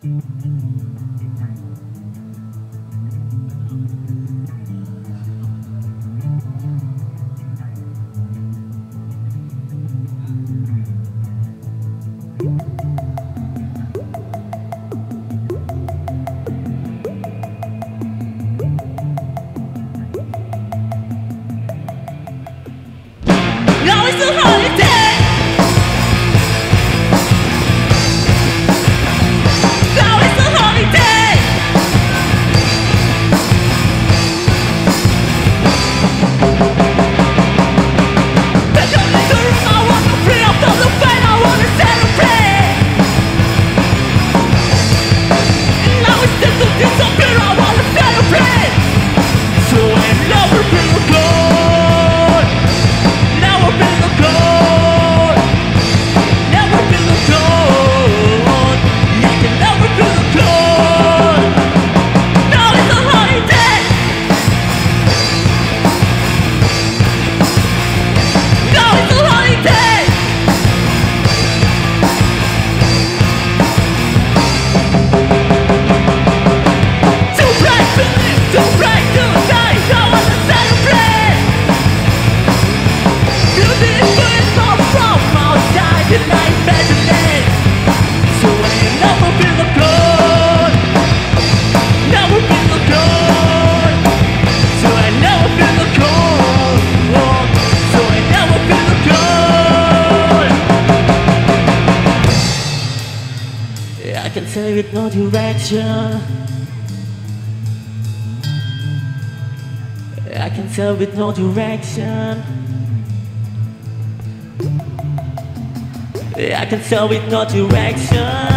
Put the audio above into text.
Now it's a holiday. Now it's a holiday. Back on the Taruna, I wanna free up all the pain, I wanna celebrate. Now it's time to disappear, I wanna celebrate. So I never feel good. Never feel good. Never feel good. I can never feel good. Now it's a holiday. Now it's a holiday. Too bright to live, too bright to die. I wanna celebrate. Beauty is going from outside and I imagine it. So I never feel good. Never feel good. So I never feel good. So I never feel good. I can say with no direction. I can tell with no direction. I can tell with no direction.